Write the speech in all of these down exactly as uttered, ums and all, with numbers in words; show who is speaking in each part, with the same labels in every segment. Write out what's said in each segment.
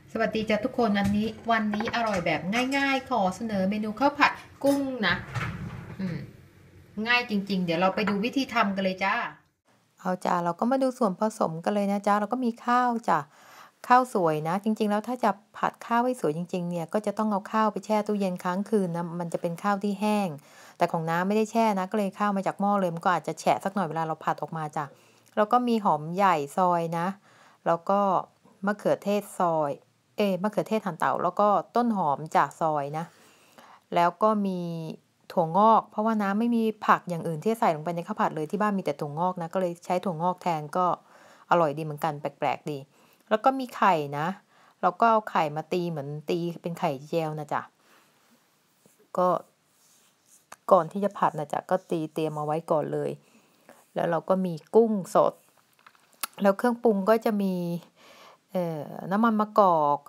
Speaker 1: สวัสดีจ้ะทุกคนอันนี้วันนี้อร่อยแบบง่ายๆขอเสนอเมนูข้าวผัดกุ้งนะอืมง่ายจริงๆเดี๋ยวเราไปดูวิธีทำกันเลยจ้า
Speaker 2: เอาจ้ะเราก็มาดูส่วนผสมกันเลยนะจ๊ะเราก็มีข้าวจ้ะข้าวสวยนะจริงๆแล้วถ้าจะผัดข้าวให้สวยจริงๆเนี่ยก็จะต้องเอาข้าวไปแช่ตู้เย็นค้างคืนนะมันจะเป็นข้าวที่แห้งแต่ของน้าไม่ได้แช่นะก็เลยข้าวมาจากหม้อเลยมันก็อาจจะแฉะสักหน่อยเวลาเราผัดออกมาจ้ะแล้วก็มีหอมใหญ่ซอยนะแล้วก็มะเขือเทศซอยเอ๊ะมะเขือเทศหั่นเต๋าแล้วก็ต้นหอมจากซอยนะแล้วก็มีถั่วงอกเพราะว่าน้ำไม่มีผักอย่างอื่นที่ใส่ลงไปในข้าวผัดเลยที่บ้านมีแต่ถั่วงอกนะก็เลยใช้ถั่วงอกแทนก็อร่อยดีเหมือนกันแปลกๆดีแล้วก็มีไข่นะเราก็เอาไข่มาตีเหมือนตีเป็นไข่เจียวนะจ๊ะก็ก่อนที่จะผัดนะจ๊ะก็ตีเตรียมเอาไว้ก่อนเลยแล้วเราก็มีกุ้งสดแล้วเครื่องปรุงก็จะมีเอ่อน้ำมันมะกอก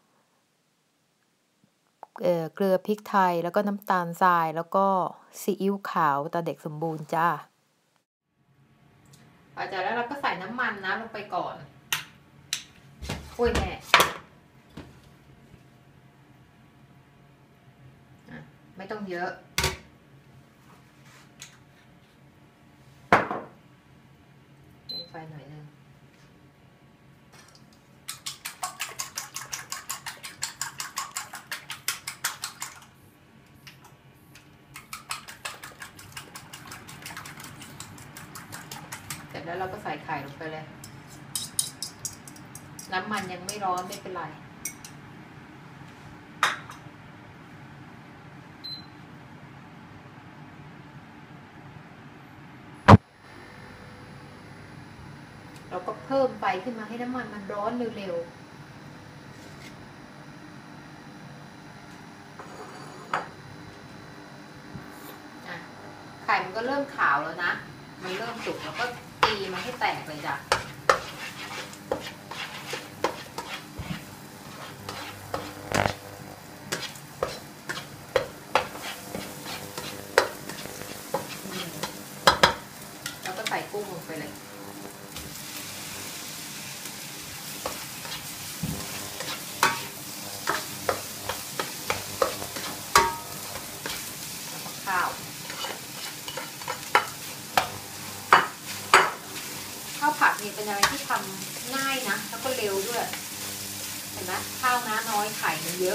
Speaker 2: เอ่อเกลือพริกไทยแล้วก็น้ำตาลทรายแล้วก็ซีอิ๊วขาวตาเด็กสมบูรณ์จ้า
Speaker 1: พอจากแล้วเราก็ใส่น้ำมันนะลงไปก่อนอุ้ยแม่ไม่ต้องเยอะเร่งไฟหน่อยนึงเสร็จแล้วเราก็ใส่ไข่ลงไปเลยน้ำมันยังไม่ร้อนไม่เป็นไรเราก็เพิ่มไฟขึ้นมาให้น้ำมันมันร้อนเร็วๆอ่ะไข่มันก็เริ่มขาวแล้วนะมันเริ่มสุกแล้วก็ตีมันให้แตกเลยจ้ะแล้วก็ใส่กุ้งลงไปเลยข้าวข้าวผัดนี่เป็นอะไรที่ทำง่ายนะแล้วก็เร็วด้วยเห็นไหมข้าวน้าน้อยไข่มันเยอะ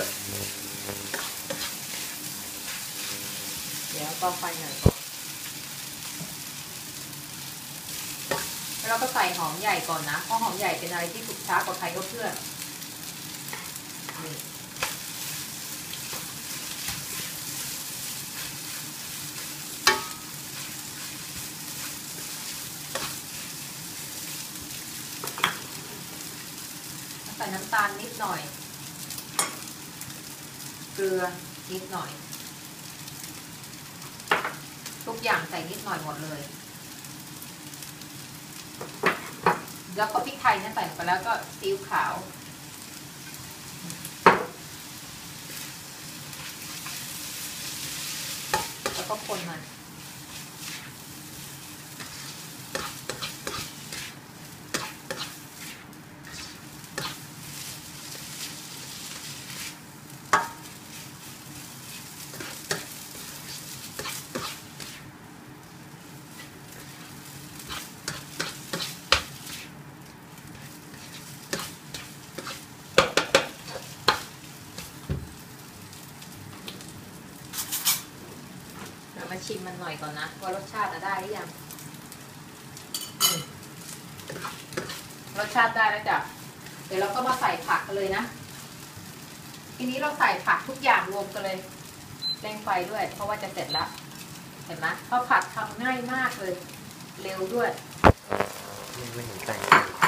Speaker 1: เดี๋ยวก็ไฟหน่อยก่อนแล้วเราก็ใส่หอมใหญ่ก่อนนะเพราะหอมใหญ่เป็นอะไรที่สุกช้ากว่าใครก็เพื่อนใส่น้ำตาลนิดหน่อยเกลือนิดหน่อยทุกอย่างใส่นิดหน่อยหมดเลยแล้วก็พริกไทยเนี่ยใส่ไปแล้วก็ซีอิ๊วขาวแล้วก็คนมันมาชิมมันหน่อยก่อนนะว่ารสชาติได้หรือยังรสชาติได้แล้วจ้ะเดี๋ยวเราก็มาใส่ผักกันเลยนะทีนี้เราใส่ผักทุกอย่างรวมกันเลยเร่งไฟด้วยเพราะว่าจะเสร็จแล้วเห็นไหมข้าวผัดทำง่ายมากเลยเร็วด้วย
Speaker 3: ไม่เห็นแป้ง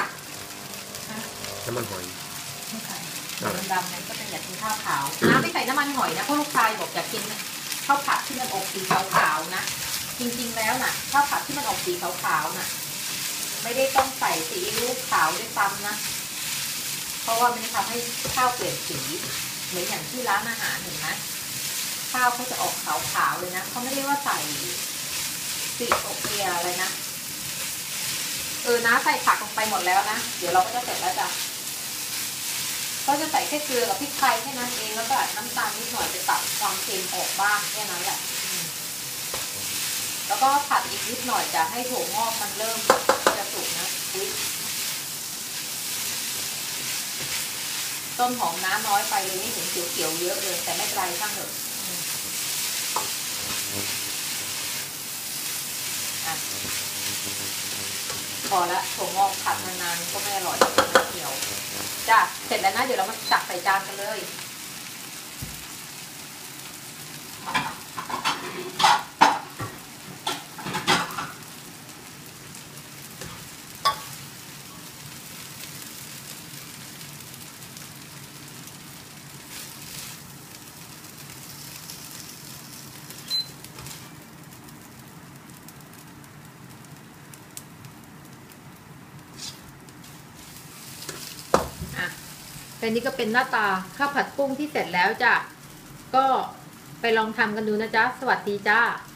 Speaker 3: น้ำมันหอย
Speaker 1: ไม่ใส่น้ำดำเนี่ยก็เป็นอยากกินข้าวขาวน้ำไม่ใส่น้ำมันหอยนะเพราะลูกชายบอกอยากกินข้าวผัดที่มันออกสีขาวๆนะจริงๆแล้วน่ะข้าวผัดที่มันออกสีขาวๆน่ะไม่ได้ต้องใส่ซีอิ๊วขาวด้วยซ้ำนะเพราะว่ามันจะทำให้ข้าวเปลี่ยนสีเหมือนอย่างที่ร้านอาหารเห็นไหมข้าวเขาจะออกขาวๆเลยนะเขาไม่ได้ว่าใส่สีอกเกลียอะไรนะ เออนะใส่ผักลงไปหมดแล้วนะเดี๋ยวเราก็จะเสร็จแล้วจ้ะสก็จะใส่แค่เกลือกับพริกไทยแค่นั้นเองแล้วก็น้ำตาลนิดหน่อยไปตัดความเค็มออกบ้างแค่นั้นแหละแล้วก็ผัดอีกนิดหน่อยจะให้ถั่วงอกมันเริ่มจะสุกนะอุ๊ยต้นหอมน้ำน้อยไปเลยนี่เห็นเขียวๆเยอะเลยแต่ไม่เป็นไรช่างเถอะอ่ะพอละถั่วงอกผัดนานๆก็ไม่อร่อยเขียวจ้ะเสร็จแล้วนะเดี๋ยวเรามาตักใส่จานกันเลยแต่นี้ก็เป็นหน้าตาข้าวผัดกุ้งที่เสร็จแล้วจ้ะก็ไปลองทำกันดูนะจ๊ะสวัสดีจ้า